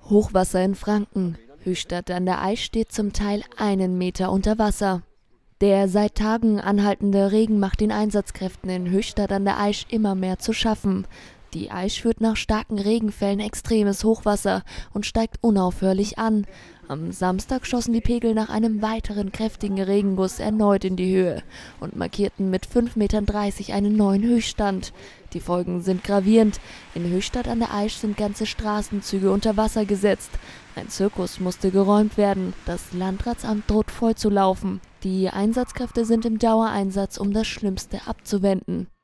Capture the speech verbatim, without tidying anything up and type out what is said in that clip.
Hochwasser in Franken. Höchstadt an der Aisch steht zum Teil einen Meter unter Wasser. Der seit Tagen anhaltende Regen macht den Einsatzkräften in Höchstadt an der Aisch immer mehr zu schaffen. Die Aisch führt nach starken Regenfällen extremes Hochwasser und steigt unaufhörlich an. Am Samstag schossen die Pegel nach einem weiteren kräftigen Regenguss erneut in die Höhe und markierten mit fünf Komma dreißig Metern einen neuen Höchststand. Die Folgen sind gravierend. In Höchstadt an der Aisch sind ganze Straßenzüge unter Wasser gesetzt. Ein Zirkus musste geräumt werden. Das Landratsamt droht voll zu laufen. Die Einsatzkräfte sind im Dauereinsatz, um das Schlimmste abzuwenden.